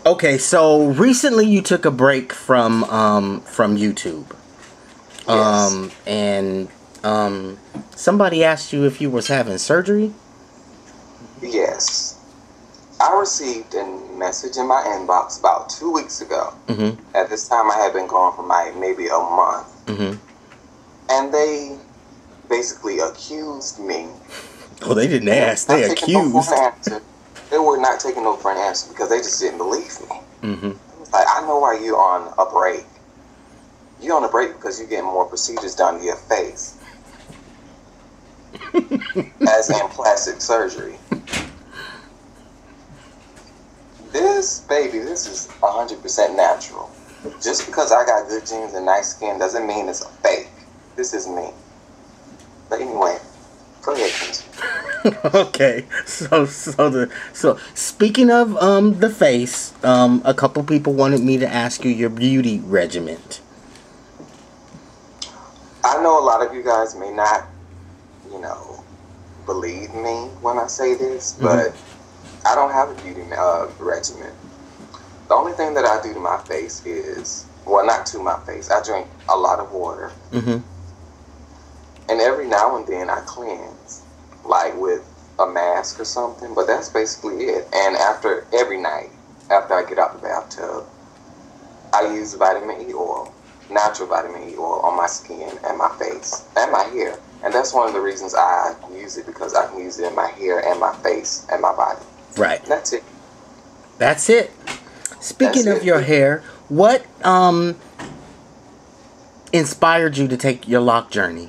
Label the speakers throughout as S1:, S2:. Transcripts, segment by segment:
S1: Okay, so recently you took a break from YouTube.
S2: Yes.
S1: And somebody asked you if you was having surgery.
S2: Yes. I received a message in my inbox about 2 weeks ago.
S1: Mm-hmm.
S2: At this time, I had been gone for maybe a month.
S1: Mm-hmm.
S2: And they basically accused me.
S1: Oh, they didn't ask.
S2: Not
S1: They
S2: taking no for
S1: accused.
S2: an answer. They were not taking no for an answer because they just didn't believe me.
S1: Mm-hmm.
S2: Like, I know why you're on a break. You're on a break because you're getting more procedures done to your face. As in plastic surgery. This is 100% natural. Just because I got good genes and nice skin doesn't mean it's a fake. This is me. But anyway, go ahead, Kengi.
S1: Okay, so speaking of the face, a couple people wanted me to ask you your beauty regimen.
S2: I know a lot of you guys may not, believe me when I say this, but I don't have a beauty regimen. The only thing that I do to my face is, well, not to my face. I drink a lot of water,
S1: Mm-hmm.
S2: and every now and then I cleanse, like with a mask or something. But that's basically it. And every night, after I get out the bathtub, I use vitamin E oil, natural vitamin E oil on my skin and my face and my hair. And that's one of the reasons I use it, because I can use it in my hair and my face and my body.
S1: Right.
S2: That's it.
S1: That's it. Speaking
S2: That's
S1: of
S2: it.
S1: your hair, what inspired you to take your lock journey?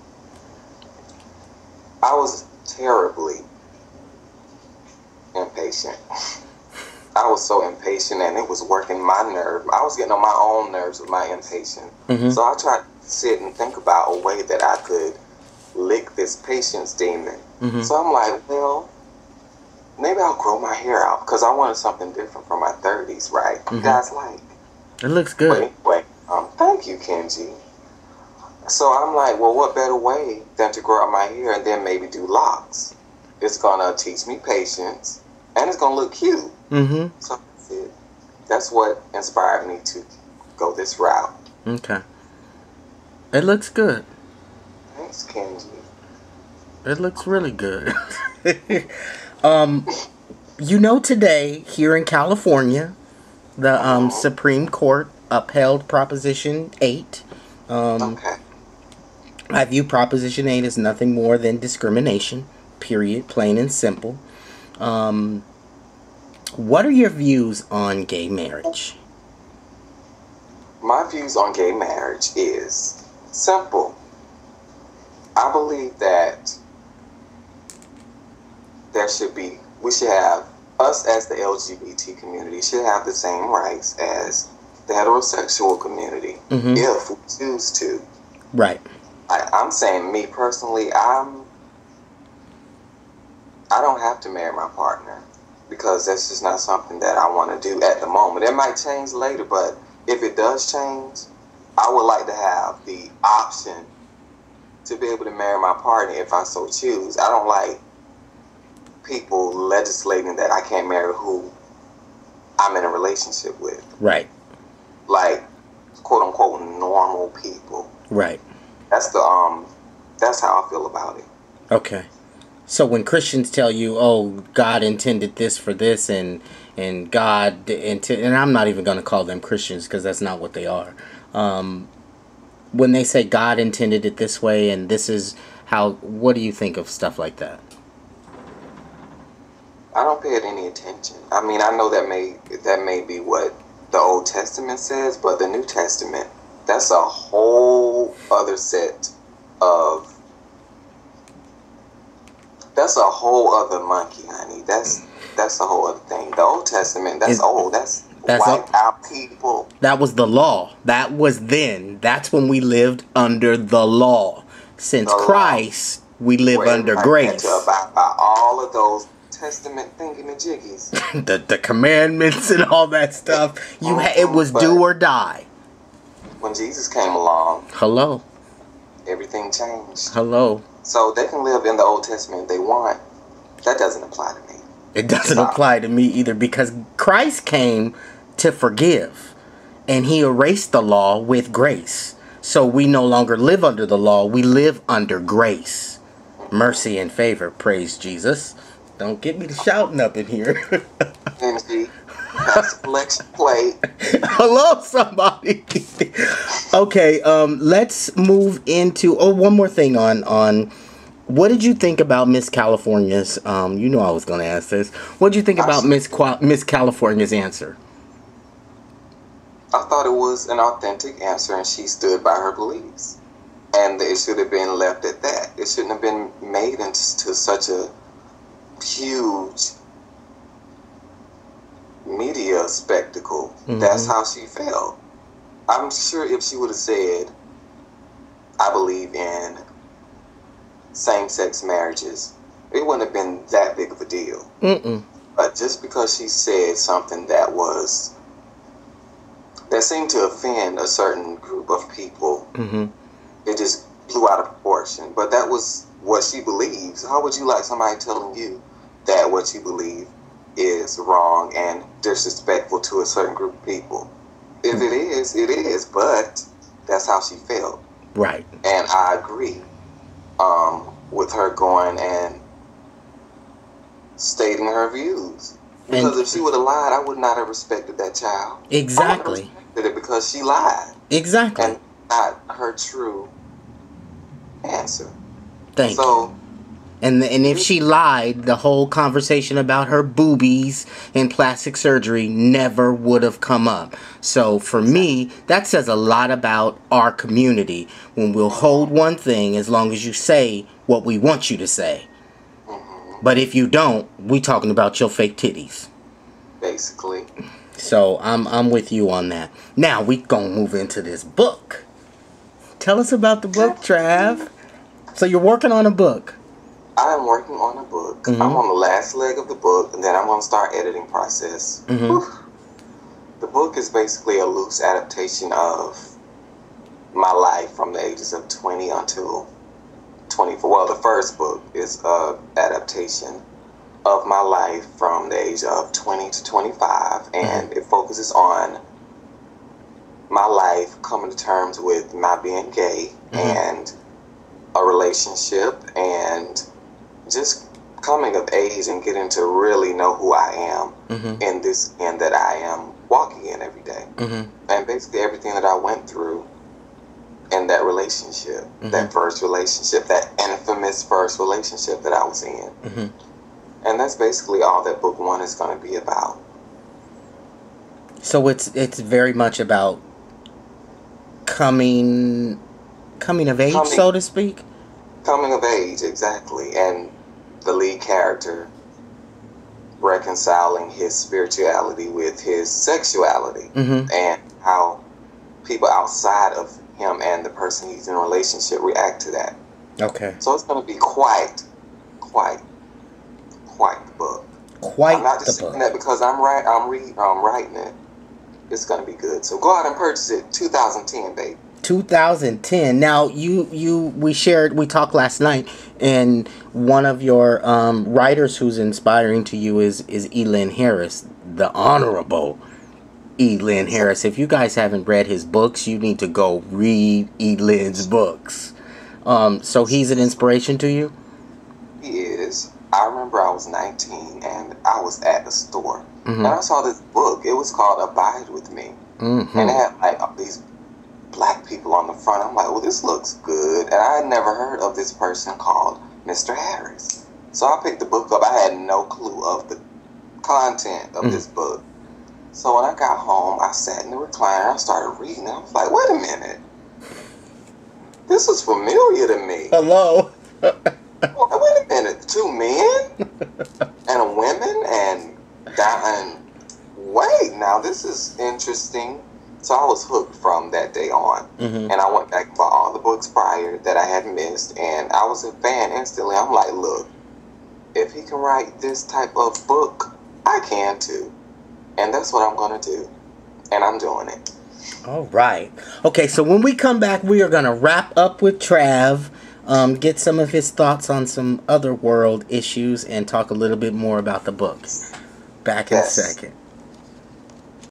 S2: I was terribly impatient. I was so impatient, and it was working my nerve. I was getting on my own nerves with my impatience.
S1: Mm-hmm.
S2: So I tried to sit and think about a way that I could lick this patience demon.
S1: Mm-hmm.
S2: So I'm like, well, maybe I'll grow my hair out, because I wanted something different from my 30s, right? You guys like?
S1: It looks
S2: But
S1: good.
S2: anyway, thank you, Kengi. So I'm like, well, what better way than to grow out my hair and then maybe do locks? It's gonna teach me patience, and it's gonna look cute.
S1: Mm-hmm.
S2: So that's it. That's what inspired me to go this route.
S1: Okay. It looks good.
S2: Thanks, Kengi.
S1: It looks really good. Today here in California, the Supreme Court upheld Proposition 8.
S2: Okay.
S1: I view Proposition 8 as nothing more than discrimination, period, plain and simple. What are your views on gay marriage?
S2: My views on gay marriage is simple. I believe that we should have, us as the LGBT community should have the same rights as the heterosexual community, if we choose to.
S1: Right.
S2: I'm saying, me personally, I don't have to marry my partner, because that's just not something that I want to do at the moment. It might change later, but if it does change, I would like to have the option to be able to marry my partner if I so choose. I don't like people legislating that I can't marry who I'm in a relationship with.
S1: Right.
S2: Like, quote unquote, normal people.
S1: Right.
S2: That's how I feel about it.
S1: Okay. So when Christians tell you, oh, God intended this for this, and God intended, and I'm not even going to call them Christians because that's not what they are. When they say God intended it this way and this is how, what do you think of stuff like that?
S2: I don't pay it any attention. I mean, I know that may be what the Old Testament says, but the New Testament, that's a whole other set of, that's a whole other monkey, honey. That's a whole other thing. The Old Testament, that's old. That's white out people.
S1: That was the law. That was then. That's when we lived under the law. Since Christ, we live under grace.
S2: About all of those Testament thingy-majiggies.
S1: the commandments and all that stuff. It was do or die.
S2: When Jesus came along,
S1: hello,
S2: everything changed.
S1: Hello.
S2: So they can live in the Old Testament if they want. That doesn't apply to me.
S1: It doesn't apply to me either, because Christ came to forgive, and he erased the law with grace. So we no longer live under the law. We live under grace, mercy, and favor. Praise Jesus. Don't get me to shouting up in here.
S2: Kengi, that's a collection plate.
S1: Hello, somebody. Okay, let's move into one more thing on what did you think about Miss California's you know I was going to ask this. What did you think about Miss California's answer?
S2: I thought it was an authentic answer, and she stood by her beliefs. And it should have been left at that. It shouldn't have been made into such a huge media spectacle. Mm-hmm. That's how she felt. I'm sure if she would have said, I believe in same-sex marriages, it wouldn't have been that big of a deal. Mm-mm. But just because she said something that seemed to offend a certain group of people, mm-hmm. it just blew out of proportion. But that was what she believes. How would you like somebody telling you that what you believe is wrong and disrespectful to a certain group of people? If it is, it is. But that's how she felt.
S1: Right.
S2: And I agree with her going and stating her views. Because if she would have lied, I would not have respected that child.
S1: Exactly.
S2: I would have respected it because she lied.
S1: Exactly.
S2: And not her true answer.
S1: Thank you. And if she lied, the whole conversation about her boobies and plastic surgery never would have come up. So for me, that says a lot about our community, when we'll hold one thing as long as you say what we want you to say. Mm-hmm. But if you don't, we talking about your fake titties.
S2: Basically.
S1: So I'm with you on that. Now we gonna move into this book. Tell us about the book, Trav. So you're working on a book.
S2: I am working on a book. Mm-hmm. I'm on the last leg of the book, and then I'm going to start editing process. Mm-hmm. The book is basically a loose adaptation of my life from the ages of 20 until 24. Well, the first book is an adaptation of my life from the age of 20 to 25, and it focuses on my life coming to terms with my being gay and a relationship and just coming of age and getting to really know who I am in this skin that I am walking in every day. And basically everything that I went through in that relationship, that first relationship, that infamous first relationship that I was in. And that's basically all that book one is going to be about.
S1: So it's very much about coming of age, so to speak?
S2: Coming of age, exactly. And the lead character reconciling his spirituality with his sexuality, and how people outside of him and the person he's in a relationship react to that. Okay. So it's going to be quite the book. I'm not just saying that because I'm writing it. It's going to be good. So go out and purchase it. 2010, baby.
S1: 2010. Now we talked last night, and one of your writers who's inspiring to you is Elin Harris, the Honorable Elin Harris. If you guys haven't read his books, you need to go read Elin's books. So he's an inspiration to you?
S2: He is. I remember I was 19 and I was at the store and I saw this book. It was called Abide With Me, and it had like these black people on the front. I'm like, well, this looks good. And I had never heard of this person called Mr. Harris. So I picked the book up. I had no clue of the content of this book. So when I got home, I sat in the recliner. I started reading. I was like, wait a minute. This is familiar to me.
S1: Hello.
S2: Wait a minute. 2 men and a woman and wait, now this is interesting. So I was hooked from that day on. And I went back for all the books prior that I had missed, and I was a fan instantly. I'm like, look, if he can write this type of book, I can too. And that's what I'm going to do. And I'm doing it.
S1: All right. Okay, so when we come back, we are going to wrap up with Trav. get some of his thoughts on some other world issues and talk a little bit more about the book. Back in a
S2: Yes.
S1: second.